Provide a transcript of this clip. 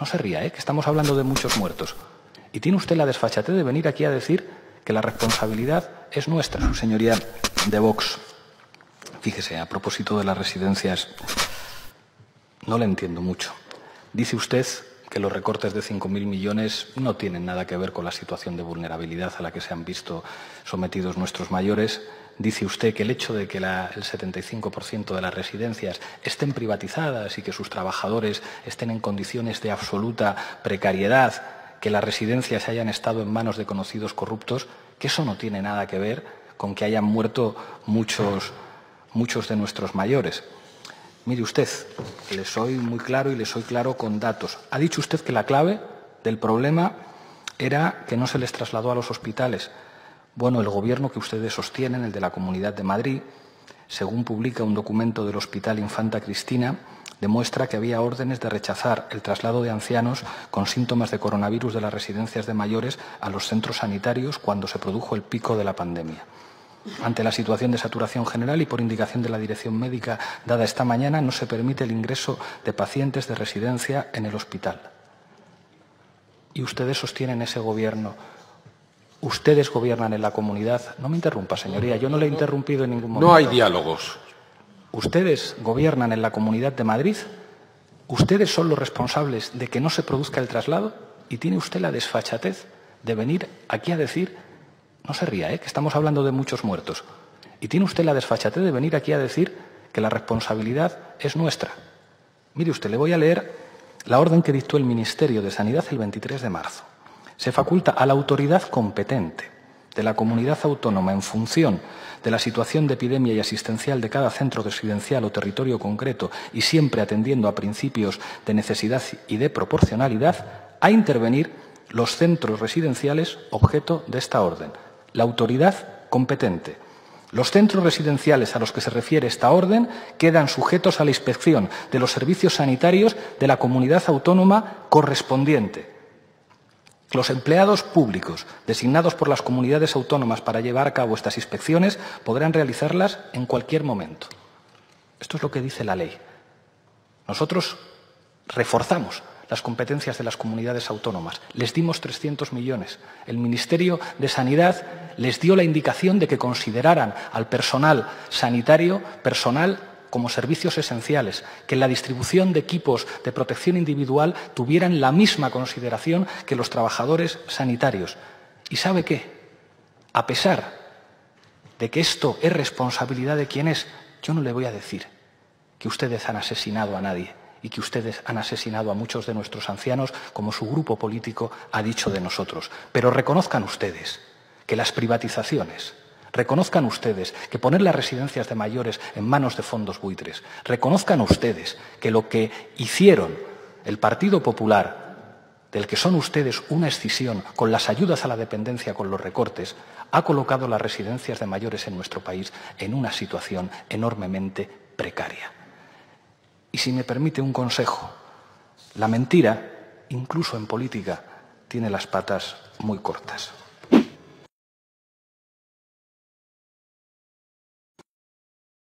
No se ría, que estamos hablando de muchos muertos. Y tiene usted la desfachatez de venir aquí a decir que la responsabilidad es nuestra. Señoría de Vox, fíjese, a propósito de las residencias, no le entiendo mucho. Dice usted que los recortes de 5.000 millones no tienen nada que ver con la situación de vulnerabilidad a la que se han visto sometidos nuestros mayores. Dice usted que el hecho de que el 75% de las residencias estén privatizadas y que sus trabajadores estén en condiciones de absoluta precariedad, que las residencias hayan estado en manos de conocidos corruptos, que eso no tiene nada que ver con que hayan muerto muchos de nuestros mayores. Mire usted, le soy muy claro y le soy claro con datos. Ha dicho usted que la clave del problema era que no se les trasladó a los hospitales. Bueno, el Gobierno que ustedes sostienen, el de la Comunidad de Madrid, según publica un documento del Hospital Infanta Cristina, demuestra que había órdenes de rechazar el traslado de ancianos con síntomas de coronavirus de las residencias de mayores a los centros sanitarios cuando se produjo el pico de la pandemia. Ante la situación de saturación general y por indicación de la dirección médica dada esta mañana, no se permite el ingreso de pacientes de residencia en el hospital. Y ustedes sostienen ese Gobierno. Ustedes gobiernan en la comunidad. No me interrumpa, señoría, yo no le he interrumpido en ningún momento. No hay diálogos. Ustedes gobiernan en la Comunidad de Madrid. Ustedes son los responsables de que no se produzca el traslado y tiene usted la desfachatez de venir aquí a decir. No se ría, que estamos hablando de muchos muertos. Y tiene usted la desfachatez de venir aquí a decir que la responsabilidad es nuestra. Mire usted, le voy a leer la orden que dictó el Ministerio de Sanidad el 23 de marzo. Se faculta a la autoridad competente de la comunidad autónoma en función de la situación de epidemia y asistencial de cada centro residencial o territorio concreto y siempre atendiendo a principios de necesidad y de proporcionalidad, a intervenir los centros residenciales objeto de esta orden. La autoridad competente. Los centros residenciales a los que se refiere esta orden quedan sujetos a la inspección de los servicios sanitarios de la comunidad autónoma correspondiente. Los empleados públicos designados por las comunidades autónomas para llevar a cabo estas inspecciones podrán realizarlas en cualquier momento. Esto es lo que dice la ley. Nosotros reforzamos las competencias de las comunidades autónomas. Les dimos 300 millones. El Ministerio de Sanidad les dio la indicación de que consideraran al personal sanitario personal como servicios esenciales, que en la distribución de equipos de protección individual tuvieran la misma consideración que los trabajadores sanitarios. ¿Y sabe qué? A pesar de que esto es responsabilidad de quien es, yo no le voy a decir que ustedes han asesinado a nadie y que ustedes han asesinado a muchos de nuestros ancianos, como su grupo político ha dicho de nosotros. Pero reconozcan ustedes que las privatizaciones, reconozcan ustedes que poner las residencias de mayores en manos de fondos buitres, reconozcan ustedes que lo que hicieron el Partido Popular, del que son ustedes una escisión, con las ayudas a la dependencia, con los recortes, ha colocado las residencias de mayores en nuestro país en una situación enormemente precaria. Y si me permite un consejo, la mentira, incluso en política, tiene las patas muy cortas.